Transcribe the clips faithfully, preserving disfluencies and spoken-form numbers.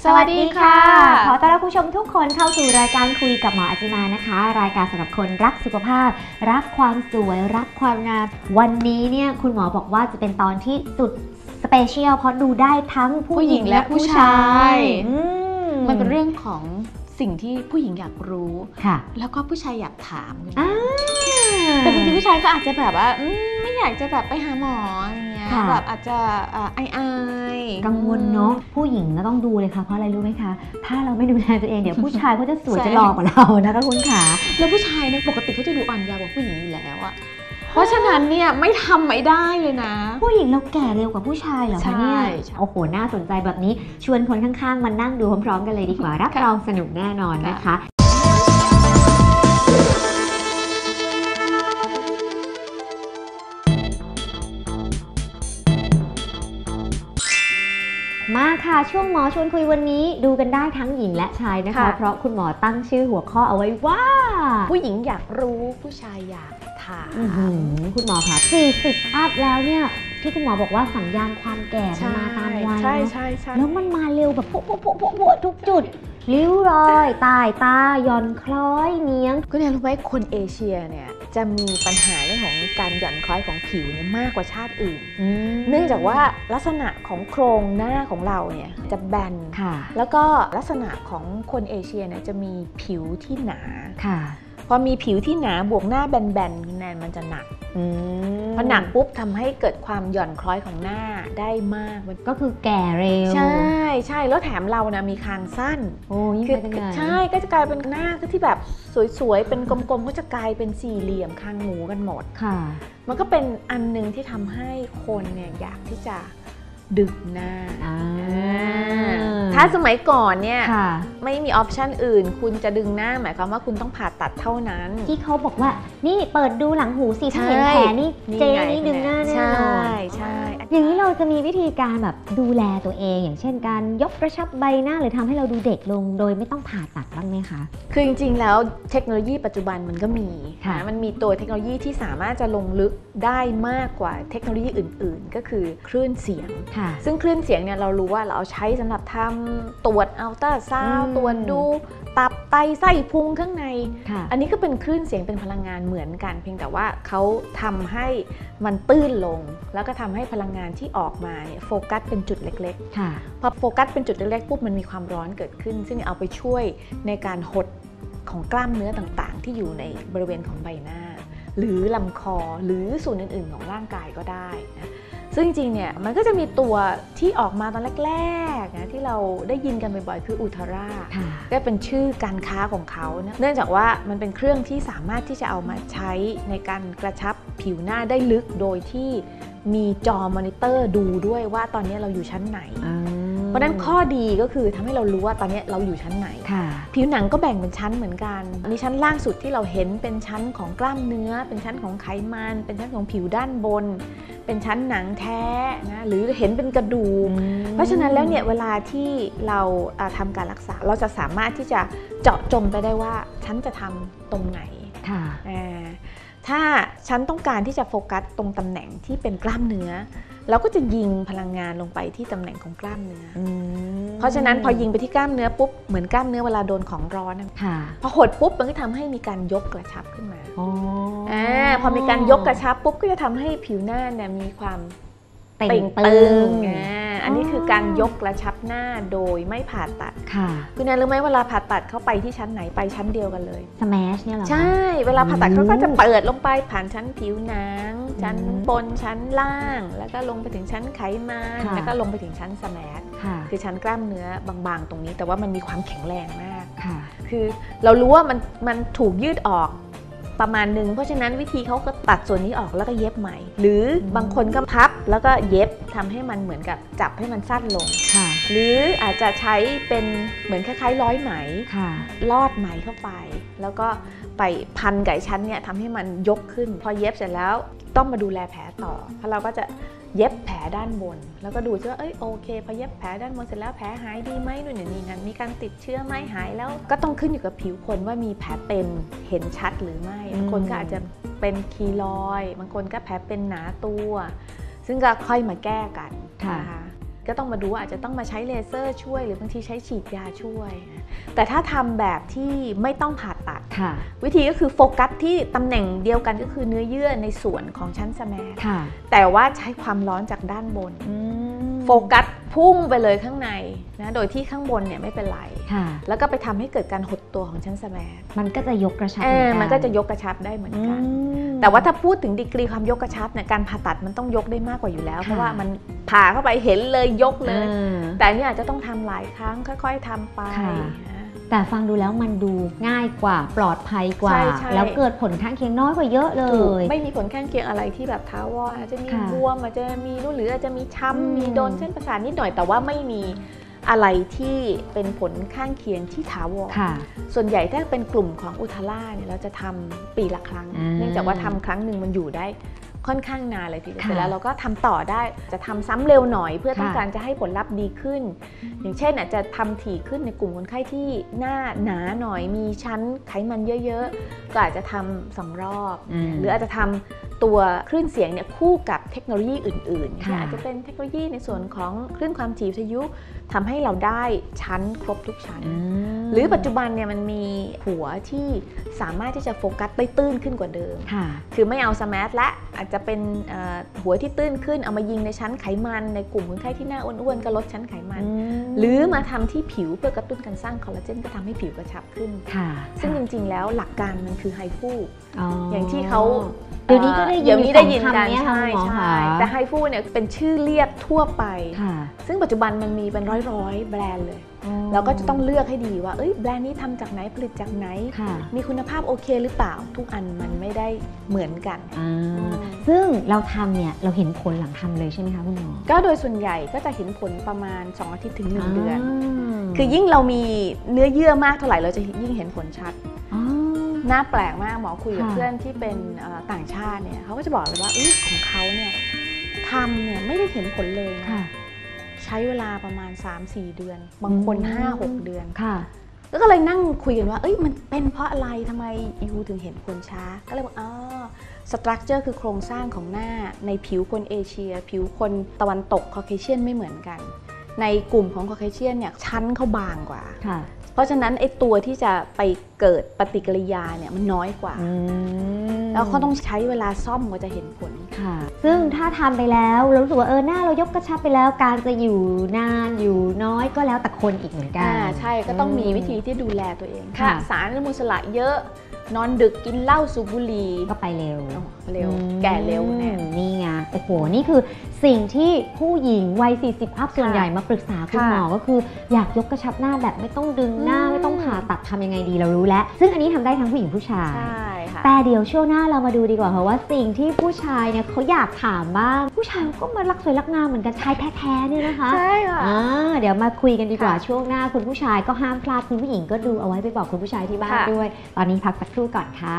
สวัสดีค่ะขอต้อนรับผู้ชมทุกคนเข้าสู่รายการคุยกับหมออาจิมานะคะรายการสำหรับคนรักสุขภาพรักความสวยรักความงามวันนี้เนี่ยคุณหมอบอกว่าจะเป็นตอนที่สุดสเปเชียลเพราะดูได้ทั้งผู้หญิงและผู้ชายมันเป็นเรื่องของสิ่งที่ผู้หญิงอยากรู้ค่ะแล้วก็ผู้ชายอยากถามแต่บางทีผู้ชายก็อาจจะแบบว่าไม่อยากจะแบบไปหาหมออะไรเงี้ยแบบอาจจะอายอายกังวลเนาะผู้หญิงก็ต้องดูเลยค่ะเพราะอะไรรู้ไหมคะถ้าเราไม่ดูแลตัวเองเดี๋ยวผู้ชายเขาจะสวยจะหล่อกว่าเรานะคะคุณขาแล้วผู้ชายเนี่ยปกติเขาจะดูอ่อนเยาว์กว่าผู้หญิงอยู่แล้วอะเพราะฉะนั้นเนี่ยไม่ทำไม่ได้เลยนะผู้หญิงเราแก่เร็วกว่าผู้ชายเหรอคะเนี่ยโอ้โหน่าสนใจแบบนี้ชวนคนข้างๆมานั่งดูพร้อมๆกันเลยดีกว่ารับรองสนุกแน่นอนนะคะมาค่ะช่วงหมอชวนคุยวันนี้ดูกันได้ทั้งหญิงและชายนะคะเพราะคุณหมอตั้งชื่อหัวข้อเอาไว้ว่าผู้หญิงอยากรู้ผู้ชายอยากถามคุณหมอคะสี่สิบอัพแล้วเนี่ยที่คุณหมอบอกว่าสัญญาณความแก่มันมาตามวัยใช่ใช่ใช่แล้วมันมาเร็วแบบโผล่โผล่โผล่โผล่ทุกจุดริ้วรอยใต้ตาหย่อนคล้อยเนียงก็เนี่ยรู้ไหมคนเอเชียเนี่ยจะมีปัญหาเรื่องของการหย่อนคล้อยของผิวเนี่ยมากกว่าชาติอื่นเนื่องจากว่าลักษณะของโครงหน้าของเราเนี่ยจะแบนแล้วก็ลักษณะของคนเอเชียเนี่ยจะมีผิวที่หนาพอมีผิวที่หนาบวกหน้าแบนๆแนนมันจะหนักพอหนักปุ๊บทำให้เกิดความหย่อนคล้อยของหน้าได้มากมันก็คือแก่เร็วใช่ใช่แล้วแถมเรานะมีคางสั้นโอ้ยิ่งไปกันใช่ก็จะกลายเป็นหน้าที่แบบสวยๆเป็นกลมๆก็จะกลายเป็นสี่เหลี่ยมคางหมูกันหมดค่ะมันก็เป็นอันนึงที่ทำให้คนเนี่ยอยากที่จะดึงหน้าถ้าสมัยก่อนเนี่ยไม่มีออปชันอื่นคุณจะดึงหน้าหมายความว่าคุณต้องผ่าตัดเท่านั้นที่เขาบอกว่านี่เปิดดูหลังหูสิถ้าเห็นแผลนี่เจนี่ดึงหน้าแน่นอนใช่ใช่อย่างนี้เราจะมีวิธีการแบบดูแลตัวเองอย่างเช่นการยกกระชับใบหน้าหรือทำให้เราดูเด็กลงโดยไม่ต้องผ่าตัดบ้างไหมคะคือจริงๆแล้วเทคโนโลยีปัจจุบันมันก็มีนะมันมีตัวเทคโนโลยีที่สามารถจะลงลึกได้มากกว่าเทคโนโลยีอื่นๆก็คือคลื่นเสียงซึ่งคลื่นเสียงเนี่ยเรารู้ว่าเราเอาใช้สำหรับทำตรวจอัลตราซาวด์ตรวจดูตับไตไส้พุงข้างในอันนี้ก็เป็นคลื่นเสียงเป็นพลังงานเหมือนกันเพียงแต่ว่าเขาทำให้มันตื้นลงแล้วก็ทำให้พลังงานที่ออกมาเนี่ยโฟกัสเป็นจุดเล็กๆพอโฟกัสเป็นจุดเล็กๆปุ๊บมันมีความร้อนเกิดขึ้นซึ่งเอาไปช่วยในการหดของกล้ามเนื้อต่างๆที่อยู่ในบริเวณของใบหน้าหรือลำคอหรือส่วนอื่นๆของร่างกายก็ได้นะซึ่งจริงๆเนี่ยมันก็จะมีตัวที่ออกมาตอนแรกๆนะที่เราได้ยินกันบ่อยๆคืออุทาราก็เป็นชื่อการค้าของเขานะเนื่องจากว่ามันเป็นเครื่องที่สามารถที่จะเอามาใช้ในการกระชับผิวหน้าได้ลึกโดยที่มีจอมอนิเตอร์ดูด้วยว่าตอนนี้เราอยู่ชั้นไหนเพราะนั้นข้อดีก็คือทำให้เรารู้ว่าตอนนี้เราอยู่ชั้นไหนผิวหนังก็แบ่งเป็นชั้นเหมือนกันมีชั้นล่างสุดที่เราเห็นเป็นชั้นของกล้ามเนื้อเป็นชั้นของไขมันเป็นชั้นของผิวด้านบนเป็นชั้นหนังแท้นะหรือเห็นเป็นกระดูกเพราะฉะนั้นแล้วเนี่ยเวลาที่เราทำการรักษาเราจะสามารถที่จะเจาะจงไปได้ว่าฉันจะทำตรงไหนถ้าฉันต้องการที่จะโฟกัสตรงตำแหน่งที่เป็นกล้ามเนื้อเราก็จะยิงพลังงานลงไปที่ตำแหน่งของกล้ามเนื้อเพราะฉะนั้นพอยิงไปที่กล้ามเนื้อปุ๊บเหมือนกล้ามเนื้อเวลาโดนของร้อนพอหดปุ๊บมันก็ทำให้มีการยกกระชับขึ้นมาอพอมีการยกกระชับปุ๊บก็จะทำให้ผิวหน้าเนี่ยมีความเต่งตึงอันนี้คือการยกกระชับหน้าโดยไม่ผ่าตัดคุณแอนรู้ไหมเวลาผ่าตัดเข้าไปที่ชั้นไหนไปชั้นเดียวกันเลยสแมชเนี่ยหรอใช่เวลาผ่าตัดเขาก็จะเปิดลงไปผ่านชั้นผิวหนังชั้นบนชั้นล่างแล้วก็ลงไปถึงชั้นไขมันแล้วก็ลงไปถึงชั้นสแมชคือชั้นกล้ามเนื้อบางๆตรงนี้แต่ว่ามันมีความแข็งแรงมากคือเรารู้ว่ามันมันถูกยืดออกประมาณนึงเพราะฉะนั้นวิธีเขาก็ตัดส่วนนี้ออกแล้วก็เย็บใหม่หรือบางคนก็พับแล้วก็เย็บทำให้มันเหมือนกับจับให้มันสั้นลงหรืออาจจะใช้เป็นเหมือนคล้ายๆร้อยไหมลอดไหมเข้าไปแล้วก็ไปพันไก่ชั้นเนี่ยทำให้มันยกขึ้นพอเย็บเสร็จแล้วต้องมาดูแลแผลต่อเพราะเราก็จะเย็บแผลด้านบนแล้วก็ดูว่าเอ้ยโอเคพอเย็บแผลด้านบนเสร็จแล้วแผลหายดีไหมนู่นนี่นั่นมีการติดเชื้อไหมหายแล้วก็ต้องขึ้นอยู่กับผิวคนว่ามีแผลเป็นเห็นชัดหรือไม่บางคนก็อาจจะเป็นคีลอยด์บางคนก็แผลเป็นหนาตัวซึ่งก็ค่อยมาแก้กันนะคะก็ต้องมาดูว่าอาจจะต้องมาใช้เลเซอร์ช่วยหรือบางทีใช้ฉีดยาช่วยแต่ถ้าทำแบบที่ไม่ต้องผ่าตัดวิธีก็คือโฟกัสที่ตำแหน่งเดียวกันก็คือเนื้อเยื่อในส่วนของชั้นสแมทแต่ว่าใช้ความร้อนจากด้านบนโฟกัสพุ่งไปเลยข้างในนะโดยที่ข้างบนเนี่ยไม่เป็นไรแล้วก็ไปทำให้เกิดการหดตัวของชั้นสแมทมันก็จะยกกระชับมันก็จะยกกระชับได้เหมือนกันแต่ว่าถ้าพูดถึงดีกรีความยกกระชับเนี่ยการผ่าตัดมันต้องยกได้มากกว่าอยู่แล้วเพราะว่ามันผ่าเข้าไปเห็นเลยยกเลยแต่นี่อาจจะต้องทำหลายครั้งค่อยๆทำไปแต่ฟังดูแล้วมันดูง่ายกว่าปลอดภัยกว่าแล้วเกิดผลข้างเคียงน้อยกว่าเยอะเลยไม่มีผลข้างเคียงอะไรที่แบบท้าวรอาจจะมีบวมอาจจะมีนู่นหรืออาจจะมีช้ำมีโดนเส้นประสาทนิดหน่อยแต่ว่าไม่มีอะไรที่เป็นผลข้างเคียงที่ถาวรส่วนใหญ่ถ้าเป็นกลุ่มของอุทาร่าเนี่ยเราจะทำปีละครั้งเนื่องจากว่าทำครั้งหนึ่งมันอยู่ได้ค่อนข้างนานเลยทีเดียวเสร็จแล้วเราก็ทำต่อได้จะทำซ้ำเร็วหน่อยเพื่อต้องการจะให้ผลลัพธ์ดีขึ้นอย่างเช่นอาจจะทำถี่ขึ้นในกลุ่มคนไข้ที่หน้าหนาหน่อยมีชั้นไขมันเยอะๆก็อาจจะทำสองรอบหรืออาจจะทำตัวคลื่นเสียงเนี่ยคู่กับเทคโนโลยีอื่นๆอาจจะเป็นเทคโนโลยีในส่วนของคลื่นความถี่วิทยุทำให้เราได้ชั้นครบทุกชั้นหรือปัจจุบันเนี่ยมันมีหัวที่สามารถที่จะโฟกัสได้ตื้นขึ้นกว่าเดิมคือไม่เอาสมาร์ทและอาจจะเป็นหัวที่ตื้นขึ้นเอามายิงในชั้นไขมันในกลุ่มคนไข้ที่หน้าอ้วนๆก็ลดชั้นไขมันหรือมาทำที่ผิวเพื่อกระตุ้นการสร้างคอลลาเจนก็ทำให้ผิวกระชับขึ้นซึ่งจริงๆแล้วหลักการมันคือไฮฟูอย่างที่เขาเดี๋ยวนี้ก็ได้ยินได้ยินกันใช่ใช่แต่ไฮฟูเนี่ยเป็นชื่อเรียกทั่วไปซึ่งปัจจุบันมันมีเป็นร้อยๆแบรนด์เลยเราก็จะต้องเลือกให้ดีว่าเอ้ยแบรนด์นี้ทำจากไหนผลิตจากไหนมีคุณภาพโอเคหรือเปล่าทุกอันมันไม่ได้เหมือนกันซึ่งเราทำเนี่ยเราเห็นผลหลังทำเลยใช่ไหมคะคุณหมอก็โดยส่วนใหญ่ก็จะเห็นผลประมาณสองอาทิตย์ถึงหนึ่งเดือนคือยิ่งเรามีเนื้อเยื่อมากเท่าไหร่เราจะยิ่งเห็นผลชัดน่าแปลกมากหมอคุยกับเพื่อนที่เป็นต่างชาติเนี่ยเขาก็จะบอกเลยว่าของเขาเนี่ยทำเนี่ยไม่ได้เห็นผลเลยนะใช้เวลาประมาณ สามถึงสี่ เดือนบางคน ห้าหก เดือนแล้วก็เลยนั่งคุยกันว่าเอ้ยมันเป็นเพราะอะไรทำไมยูถึงเห็นผลช้าก็เลยบอกอ๋อสตรัคเจอร์คือโครงสร้างของหน้าในผิวคนเอเชียผิวคนตะวันตกคอเคเชียนไม่เหมือนกันในกลุ่มของคอเคเชียนเนี่ยชั้นเขาบางกว่าเพราะฉะนั้นไอ้ตัวที่จะไปเกิดปฏิกิริยาเนี่ยมันน้อยกว่าแล้วเขาต้องใช้เวลาซ่อมกว่าจะเห็นผลค่ะซึ่งถ้าทำไปแล้วเรารู้สึกว่าเออหน้าเรายกกระชับไปแล้วการจะอยู่นานอยู่น้อยก็แล้วแต่คนอีกเหมือนกันใช่ก็ต้องมีวิธีที่ดูแลตัวเองค่ะสารอนุมูลอิสระเยอะนอนดึกกินเหล้าสูบบุหรี่ก็ไปเร็วเร็วแก่เร็วแน่นี่ไงโอ้โหนี่คือสิ่งที่ผู้หญิงวัยสี่สิบอัพส่วนใหญ่มาปรึกษาคุณหมอก็คืออยากยกกระชับหน้าแบบไม่ต้องดึงหน้าไม่ต้องผ่าตัดทำยังไงดีเรารู้แล้วซึ่งอันนี้ทำได้ทั้งผู้หญิงผู้ชายแต่เดี๋ยวช่วงหน้าเรามาดูดีกว่าเพราะว่าสิ่งที่ผู้ชายเนี่ยเขาอยากถามบ้างผู้ชายก็มารักสวยรักงามเหมือนกันชายแท้ๆเนี่ยนะคะใช่ค่ะเดี๋ยวมาคุยกันดีกว่าช่วงหน้าคุณผู้ชายก็ห้ามพลาดคุณผู้หญิงก็ดูเอาไว้ไปบอกคุณผู้ชายที่บ้านด้วยตอนนี้พักสักครู่ก่อนค่ะ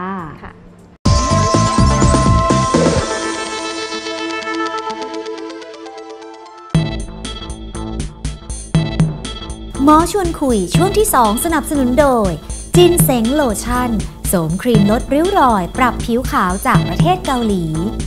หมอชวนคุยช่วงที่สองสนับสนุนโดยจินเซ็งโลชั่นโสมครีมลดริ้วรอยปรับผิวขาวจากประเทศเกาหลี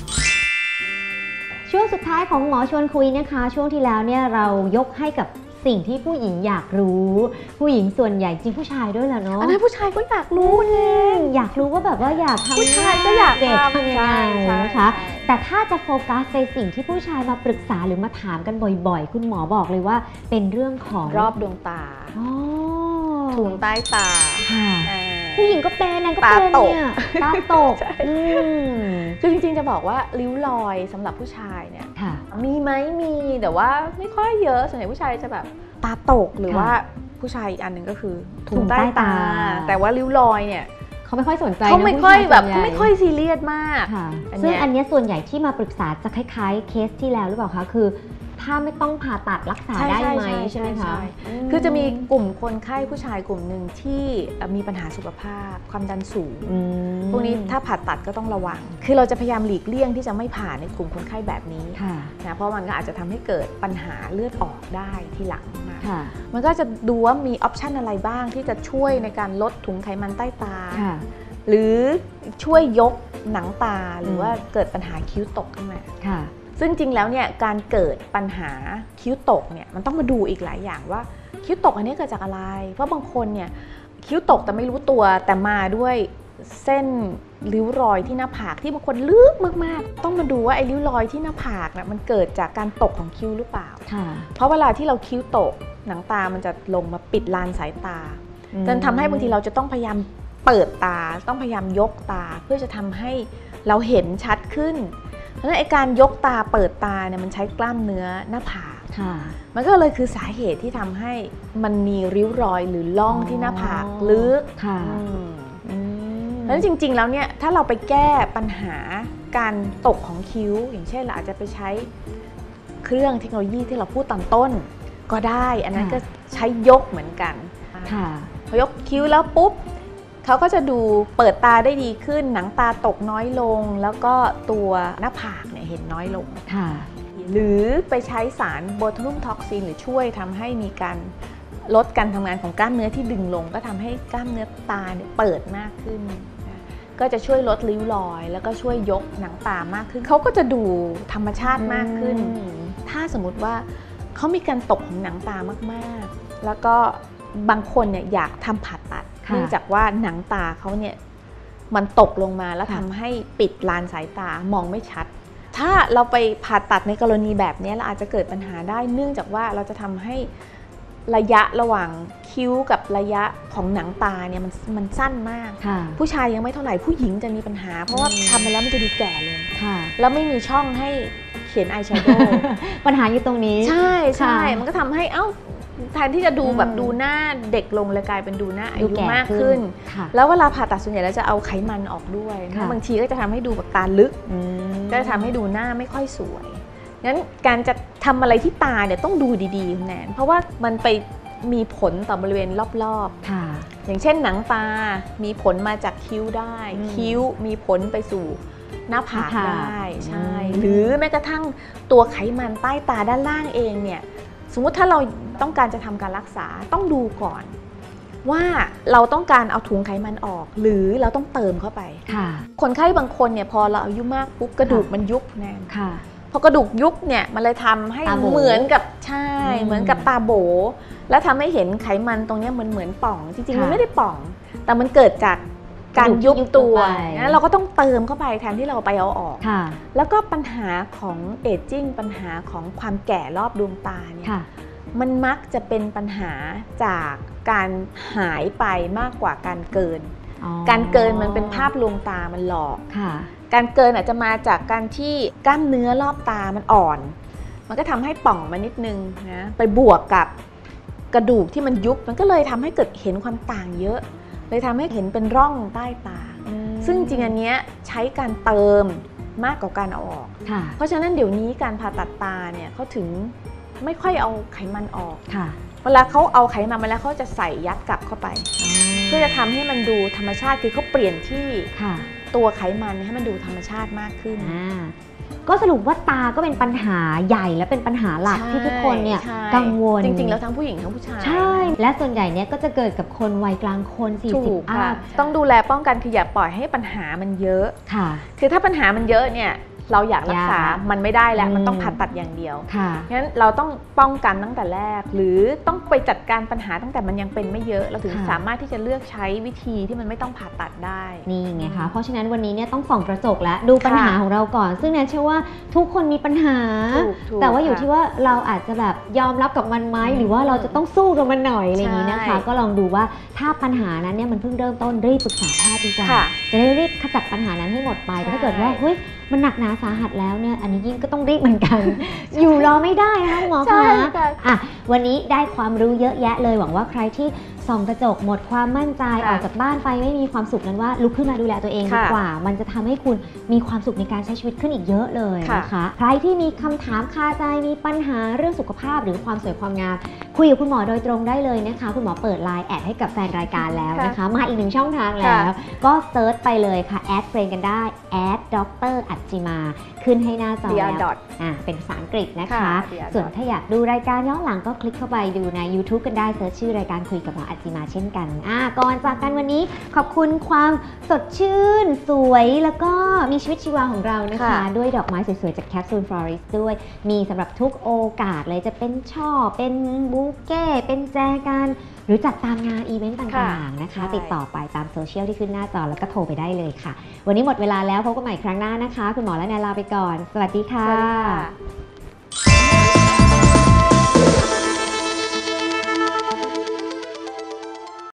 ช่วงสุดท้ายของหมอชวนคุยนะคะช่วงที่แล้วเนี่ยเรายกให้กับสิ่งที่ผู้หญิงอยากรู้ผู้หญิงส่วนใหญ่จริงผู้ชายด้วยแหละเนาะอันนั้นผู้ชายก็อยากรู้เองอยากรู้ว่าแบบว่าอยากทำผู้ชายก็อยากเด็กทำยังไงนะคะแต่ถ้าจะโฟกัสในสิ่งที่ผู้ชายมาปรึกษาหรือมาถามกันบ่อยๆคุณหมอบอกเลยว่าเป็นเรื่องของรอบดวงตาถุงใต้ตาผู้หญิงก็เป็นนางก็เป็นเนี่ยตาตกคือจริงๆจะบอกว่าริ้วรอยสำหรับผู้ชายเนี่ยมีไหมมีแต่ว่าไม่ค่อยเยอะส่วนใหญ่ผู้ชายจะแบบตาตกหรือว่าผู้ชายอีกอันหนึ่งก็คือถุงใต้ตาแต่ว่าริ้วรอยเนี่ยเขาไม่ค่อยสนใจเขาไม่ค่อยแบบไม่ค่อยซีเรียสมากซึ่งอันนี้ส่วนใหญ่ที่มาปรึกษาจะคล้ายๆเคสที่แล้วหรือเปล่าคะคือถ้าไม่ต้องผ่าตัดรักษาได้ไหมใช่ไหมคะคือจะมีกลุ่มคนไข้ผู้ชายกลุ่มหนึ่งที่มีปัญหาสุขภาพความดันสูงพวกนี้ถ้าผ่าตัดก็ต้องระวังคือเราจะพยายามหลีกเลี่ยงที่จะไม่ผ่าในกลุ่มคนไข้แบบนี้นะเพราะมันก็อาจจะทำให้เกิดปัญหาเลือดออกได้ทีหลังมามันก็จะดูว่ามีออปชันอะไรบ้างที่จะช่วยในการลดถุงไขมันใต้ตาหรือช่วยยกหนังตาหรือว่าเกิดปัญหาคิ้วตกขึ้นมาซึ่งจริงแล้วเนี่ยการเกิดปัญหาคิ้วตกเนี่ยมันต้องมาดูอีกหลายอย่างว่าคิ้วตกอันนี้เกิดจากอะไรเพราะบางคนเนี่ยคิ้วตกแต่ไม่รู้ตัวแต่มาด้วยเส้นริ้วรอยที่หน้าผากที่บางคนลึกมากๆต้องมาดูว่าไอ้ริ้วรอยที่หน้าผากเนี่ยมันเกิดจากการตกของคิ้วหรือเปล่าเพราะเวลาที่เราคิ้วตกหนังตามันจะลงมาปิดลานสายตาจนทำให้บางทีเราจะต้องพยายามเปิดตาต้องพยายามยกตาเพื่อจะทำให้เราเห็นชัดขึ้นเพราะฉะนั้นไอ้การยกตาเปิดตาเนี่ยมันใช้กล้ามเนื้อหน้าผากมันก็เลยคือสาเหตุที่ทำให้มันมีริ้วรอยหรือร่องที่หน้าผากลึกเพราะฉะนั้นจริงๆแล้วเนี่ยถ้าเราไปแก้ปัญหาการตกของคิ้วอย่างเช่นเราอาจจะไปใช้เครื่องเทคโนโลยีที่เราพูดตอนต้นก็ได้อันนั้นก็ใช้ยกเหมือนกันพอยกคิ้วแล้วปุ๊บเขาก็จะดูเปิดตาได้ดีขึ้นหนังตาตกน้อยลงแล้วก็ตัวหน้าผากเนี่ยเห็นน้อยลงหรือไปใช้สารโบทูลินท็อกซินหรือช่วยทำให้มีการลดการทำงานของกล้ามเนื้อที่ดึงลงก็ทำให้กล้ามเนื้อตาเนี่ยเปิดมากขึ้นก็จะช่วยลดริ้วรอยแล้วก็ช่วยยกหนังตามากขึ้นเขาก็จะดูธรรมชาติมากขึ้นถ้าสมมติว่าเขามีการตกของหนังตามากๆแล้วก็บางคนเนี่ยอยากทำผ่าตัดเนื่องจากว่าหนังตาเขาเนี่ยมันตกลงมาแล้วทำให้ปิดลานสายตามองไม่ชัดถ้าเราไปผ่าตัดในกรณีแบบนี้เราอาจจะเกิดปัญหาได้เนื่องจากว่าเราจะทำให้ระยะระหว่างคิ้วกับระยะของหนังตาเนี่ยมันมันสั้นมากผู้ชายยังไม่เท่าไหร่ผู้หญิงจะมีปัญหาเพราะว่าทำไปแล้วมันจะดูแก่ลงแล้วไม่มีช่องให้เขียนอายแชโดว์ปัญหาอยู่ตรงนี้ใช่ใช่มันก็ทำให้เอ้าแทนที่จะดูแบบดูหน้าเด็กลงเลยกลายเป็นดูหน้าอายุมากขึ้นแล้วเวลาผ่าตัดส่วนใหญ่แล้วจะเอาไขมันออกด้วยบางทีก็จะทำให้ดูแบบตาลึกก็จะทำให้ดูหน้าไม่ค่อยสวยงั้นการจะทำอะไรที่ตาเนี่ยต้องดูดีๆคุณแนนเพราะว่ามันไปมีผลต่อบริเวณรอบๆอย่างเช่นหนังตามีผลมาจากคิ้วได้คิ้วมีผลไปสู่หน้าผากได้ใช่หรือแม้กระทั่งตัวไขมันใต้ตาด้านล่างเองเนี่ยสมมุติถ้าเราต้องการจะทำการรักษาต้องดูก่อนว่าเราต้องการเอาถุงไขมันออกหรือเราต้องเติมเข้าไปคนไข้บางคนเนี่ยพอเราอายุมากปุ๊บกระดูกมันยุบแน่นพอกระดูกยุบเนี่ยมันเลยทำให้เหมือนกับใช่เหมือนกับตาโบแล้วทำให้เห็นไขมันตรงนี้มันเหมือนป่องจริงๆมันไม่ได้ป่องแต่มันเกิดจากการยุบตัวนะเราก็ต้องเติมเข้าไปแทนที่เราไปเอาออกแล้วก็ปัญหาของเอจจิ้งปัญหาของความแก่รอบดวงตาเนี่ยมันมักจะเป็นปัญหาจากการหายไปมากกว่าการเกินการเกินมันเป็นภาพลวงตามันหลอกการเกินอาจจะมาจากการที่กล้ามเนื้อรอบตามันอ่อนมันก็ทำให้ป่องมานิดนึงนะไปบวกกับกระดูกที่มันยุบมันก็เลยทำให้เกิดเห็นความต่างเยอะเลยทำให้เห็นเป็นร่องใต้ตาซึ่งจริงอันนี้ใช้การเติมมากกว่าการเอาออกเพราะฉะนั้นเดี๋ยวนี้การผ่าตัดตาเนี่ยเขาถึงไม่ค่อยเอาไขมันออกเวลาเขาเอาไขมันมาแล้วเขาจะใส่ยัดกลับเข้าไปเพื่อจะทำให้มันดูธรรมชาติคือเขาเปลี่ยนที่ตัวไขมันให้มันดูธรรมชาติมากขึ้นก็สรุปว่าตาก็เป็นปัญหาใหญ่และเป็นปัญหาหลักที่ทุกคนเนี่ยกังวลจริงๆแล้วทั้งผู้หญิงทั้งผู้ชายใช่และส่วนใหญ่เนี่ยก็จะเกิดกับคนวัยกลางคนสี่สิบอัพต้องดูแลป้องกันคืออย่าปล่อยให้ปัญหามันเยอะค่ะคือถ้าปัญหามันเยอะเนี่ยเราอยากรักษามันไม่ได้แล้วมันต้องผ่าตัดอย่างเดียวงั้นเราต้องป้องกันตั้งแต่แรกหรือต้องไปจัดการปัญหาตั้งแต่มันยังเป็นไม่เยอะเราถึงสามารถที่จะเลือกใช้วิธีที่มันไม่ต้องผ่าตัดได้นี่ไงคะเพราะฉะนั้นวันนี้เนี่ยต้องส่องกระจกและดูปัญหาของเราก่อนซึ่งแนนเชื่อว่าทุกคนมีปัญหาแต่ว่าอยู่ที่ว่าเราอาจจะแบบยอมรับกับมันไหมหรือว่าเราจะต้องสู้กับมันหน่อยอะไรอย่างนี้นะคะก็ลองดูว่าถ้าปัญหานั้นเนี่ยมันเพิ่งเริ่มต้นรีบปรึกษาแพทย์ดีกว่าจะได้รีบขจัดปัญหานั้นให้หมดไปแต่ถ้าเกิดว่าเฮ้ยมันหนักหนาสาหัสแล้วเนี่ยอันนี้ยิ่งก็ต้องรีบเหมือนกัน อยู่รอไม่ได้นะคะหมอคะอ่ะวันนี้ได้ความรู้เยอะแยะเลยหวังว่าใครที่ส่องกระจกหมดความมั่นใจออกจากบ้านไปไม่มีความสุขนั้นว่าลุกขึ้นมาดูแลตัวเองดีกว่ามันจะทำให้คุณมีความสุขในการใช้ชีวิตขึ้นอีกเยอะเลยนะคะใครที่มีคำถามคาใจมีปัญหาเรื่องสุขภาพหรือความสวยความงามคุยกับคุณหมอโดยตรงได้เลยนะคะคุณหมอเปิดไลน์แอดให้กับแฟนรายการแล้วนะคะมาอีกหนึ่งช่องทางแล้วก็เซิร์ชไปเลยค่ะแอดเฟรนด์กันได้แอดดรอัจจิมาขึ้นให้หน้าจอแล้วอ่าเป็นภาษาอังกฤษนะคะส่วนถ้าอยากดูรายการย้อนหลังก็คลิกเข้าไปดูใน ยูทูบ กันได้เซิร์ชชื่อรายการคุยกับหมออัจจิมาเช่นกันอ่ะก่อนจากกันวันนี้ขอบคุณความสดชื่นสวยแล้วก็มีชีวิตชีวาของเรานะคะด้วยดอกไม้สวยๆจาก Capsule Florist ด้วยมีสำหรับทุกโอกาสเลยจะเป็นช่อเป็นบุเก้เป็นแจกันหรือจัดตามงานอีเวนต์ต่างๆนะคะติดต่อไปตามโซเชียลที่ขึ้นหน้าจอแล้วก็โทรไปได้เลยค่ะวันนี้หมดเวลาแล้วพบกันใหม่ครั้งหน้านะคะคุณหมอและแนนลาไปก่อนสวัสดีค่ะ